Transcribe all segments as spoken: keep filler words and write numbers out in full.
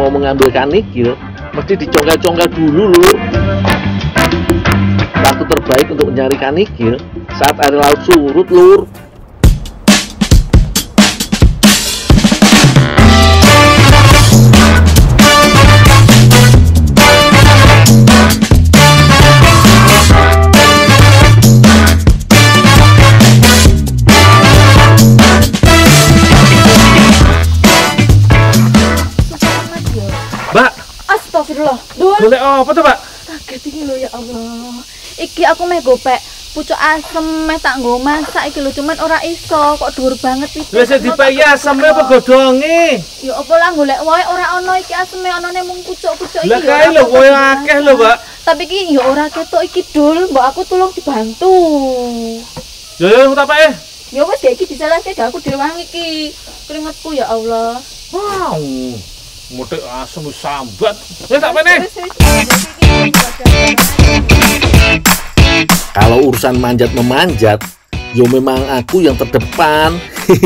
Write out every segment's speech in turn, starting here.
mau mengambil kanikil mesti dicongkel-congkel dulu lur. Waktu terbaik untuk mencari kanikil saat air laut surut lur. Mbak, astagfirullah. Dul, boleh apa tuh, Mbak? kaget iki lho ya Allah. Iki aku meh gopek pucuk asem meh tak nggo masak iki lho, cuman ora iso, kok dhuwur banget iki. Wis dipeki aseme apa godhonge? Ya apa lah golek wae ora ono iki aseme, onone mung pucuk-pucuk iki. Lah kae lho kowe akeh lho, Mbak. Tapi iki ya ora ketok iki, Dul. Mbok aku tolong dibantu. Ya ya tak pae. Ya wis ya iki dijelaske gak aku dhewe iki. Keringetku ya Allah. Wow. Mutik asem wis sambat. Wis tak pae. Kalau urusan manjat memanjat, yo memang aku yang terdepan.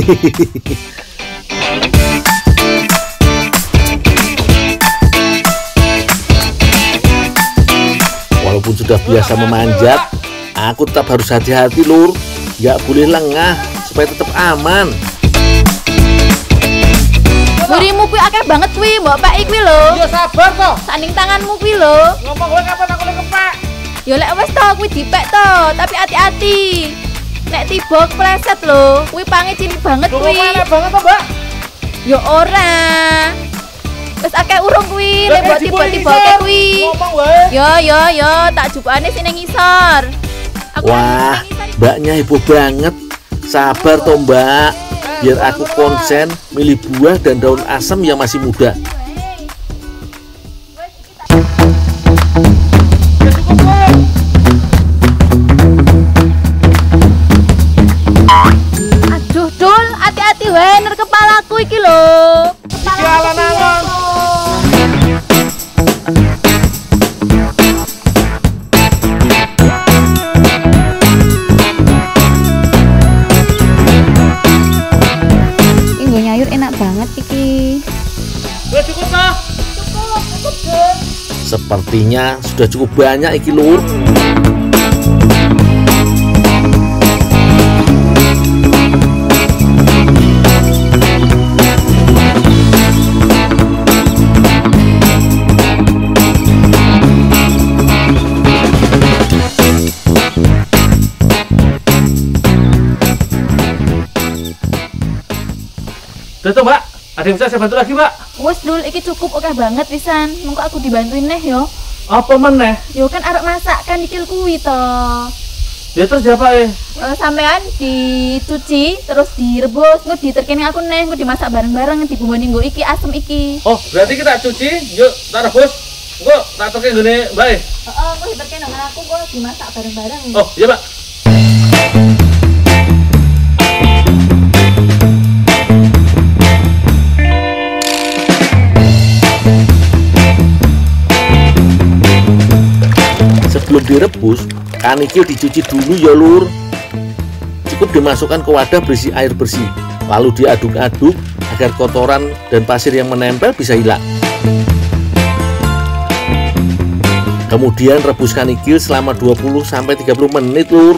Walaupun sudah biasa memanjat, aku tetap harus hati-hati lur. Gak boleh lengah supaya tetap aman. Burimu kuwi akeh banget kuwi, mbok pek kuwi lho. Ya sabar toh. Sanding tanganmu kuwi lho. Ngomong kowe kapan aku lek kepek? Ya lek wis to kuwi dipek to, tapi hati-hati. Nek tiba kepleset lho, kuwi pange cilik banget kuwi. Kuwi banget to, Mbak? Ya ora. Wis akeh urung kuwi, lek mbok tiba-tiba kuwi. Ngomong wae. Yo yo yo, tak jupukane sing ning ngisor. Aku Wah, mbaknya heboh banget. Sabar toh mbak, biar aku konsen milih buah dan daun asem yang masih muda. Aduh, Dul, hati-hati wae ner kepalaku iki lho. Iki alon-alon. Ini nyayur enak banget iki. Wis cukup toh? Cukup, cukup, Dul. Sepertinya sudah cukup banyak iki lur. Udah toh, Mbak? Ada yang bisa saya bantu lagi, Mbak? Wes Dul, iki cukup oke banget pisan. Mengko aku dibantuin neh yo. Apa meneh? Yo kan arep masak kan dikil kuwi to. Ya terus siapa eh? Uh, sampean dicuci terus direbus, engko diterkene aku neh, engko dimasak bareng-bareng dibumboni nggo iki asem iki. Oh, berarti kita cuci, yuk tak rebus. Engko tak toke nggone Mbak. Heeh, engko diterkene nang aku kok dimasak bareng-bareng. Oh, iya, Mbak. Sebelum direbus, kanikil dicuci dulu ya lur. Cukup dimasukkan ke wadah berisi air bersih, lalu diaduk-aduk agar kotoran dan pasir yang menempel bisa hilang. Kemudian rebus kanikil selama dua puluh sampai tiga puluh menit lur.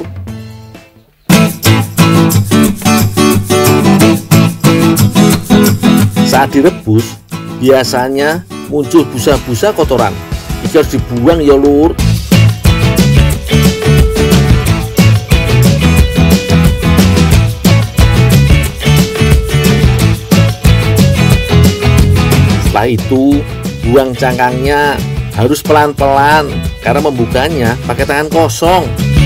Saat direbus, biasanya muncul busa-busa kotoran. Ini harus dibuang ya lur. Setelah itu, buang cangkangnya harus pelan-pelan karena membukanya pakai tangan kosong.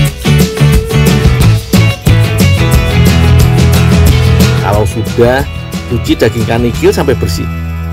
Kalau sudah, cuci daging kanikil sampai bersih.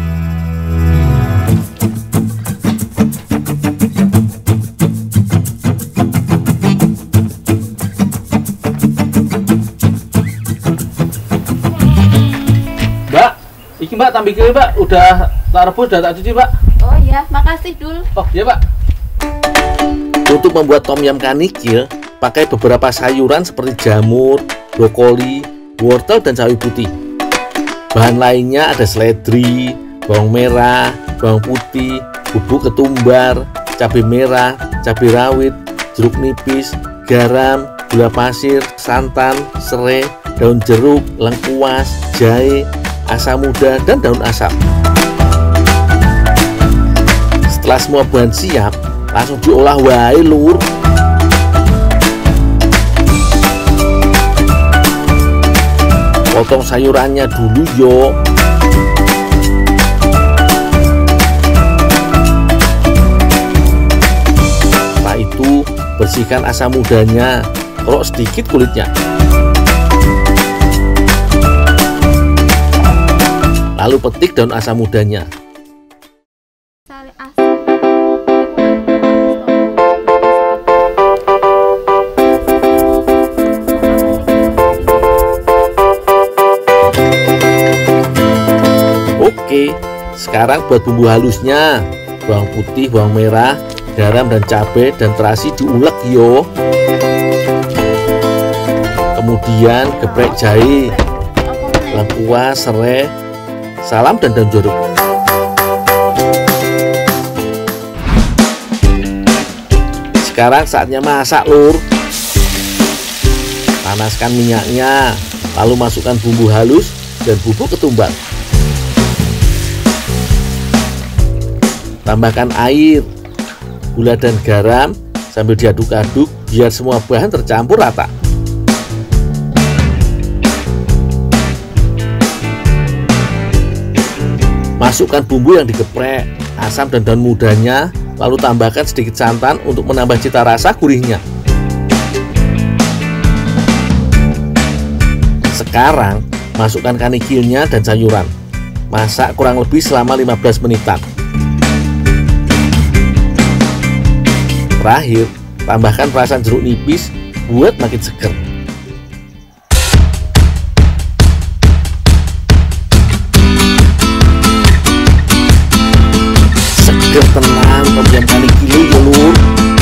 Mbak, iki Mbak tambah kiri Mbak, udah tak rebus, udah tak cuci Mbak. Oh iya, makasih Dul. Oh iya Mbak. Untuk membuat tom yum kanikil, pakai beberapa sayuran seperti jamur, brokoli, wortel, dan sawi putih. Bahan lainnya ada seledri, bawang merah, bawang putih, bubuk ketumbar, cabai merah, cabai rawit, jeruk nipis, garam, gula pasir, santan, serai, daun jeruk, lengkuas, jahe, asam muda, dan daun asam. Setelah semua bahan siap, langsung diolah wae lur. Potong sayurannya dulu yo. Setelah itu bersihkan asam mudanya, kerok sedikit kulitnya. Lalu petik daun asam mudanya. Oke, sekarang buat bumbu halusnya. Bawang putih, bawang merah, garam dan cabai dan terasi diulek yo. Kemudian geprek jahe, lengkuas, serai, salam dan daun jeruk. Sekarang saatnya masak lur. Panaskan minyaknya, lalu masukkan bumbu halus dan bubuk ketumbar. Tambahkan air, gula dan garam sambil diaduk-aduk biar semua bahan tercampur rata. Masukkan bumbu yang digeprek, asam dan daun mudanya, lalu tambahkan sedikit santan untuk menambah cita rasa gurihnya. Sekarang masukkan kanikilnya dan sayuran. Masak kurang lebih selama lima belas menitan. Terakhir, tambahkan perasan jeruk nipis buat makin seger. Seger tenang pemdiam kanikil ya lur.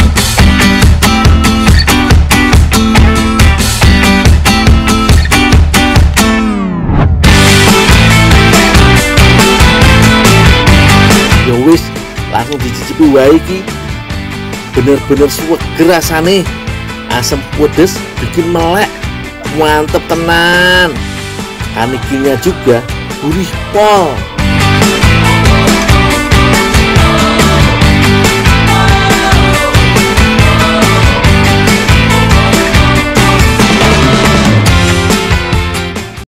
Ya wis, langsung dicicipi wae iki. Bener-bener seger rasane, asam pedes bikin melek, mantep tenan. Kanikilnya juga gurih pol.